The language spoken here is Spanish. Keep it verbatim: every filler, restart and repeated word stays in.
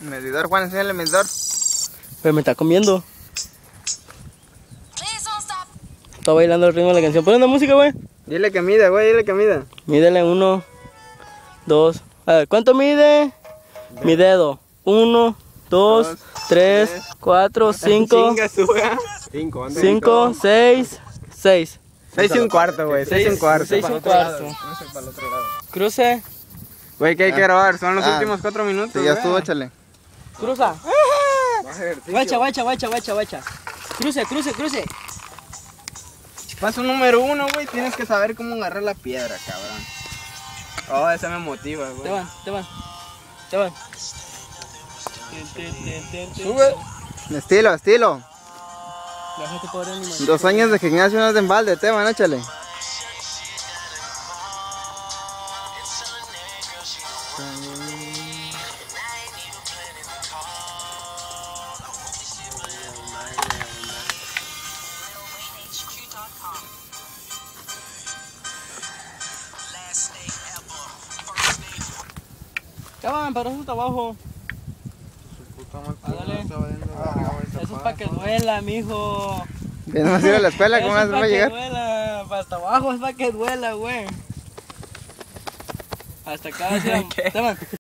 Medidor, Juan, enséñale el medidor. Pero me está comiendo. Está bailando el ritmo de la canción. Pon una música, güey. Dile que mida, güey, dile que mida. Mídele uno, dos. A ver, ¿cuánto mide? Dos. Mi dedo. Uno, dos, dos tres, tres, cuatro, cinco. Chinga, sube. Cinco, cinco, seis, seis. Seis y un cuarto, güey. Seis y un cuarto. Seis y un cuarto. Cruce. Güey, que hay que grabar. Son los ah, últimos cuatro minutos. Sí, ya estuvo, échale. Cruza. Guacha, guacha, guacha, guacha, guacha. Cruce, cruce, cruce. Paso número uno, güey. Tienes que saber cómo agarrar la piedra, cabrón. Oh, esa me motiva, güey. Te van, te van. Te van. Sube. Estilo, estilo. Dos años de gimnasio no es de embalde, te van, échale. Ya van, para eso está abajo. Dale. Eso es para que duela, mijo. ¿Ya no has ido a la escuela? ¿Cómo vas a llegar? Duela. Hasta abajo es para que duela, güey. Hasta acá, sí,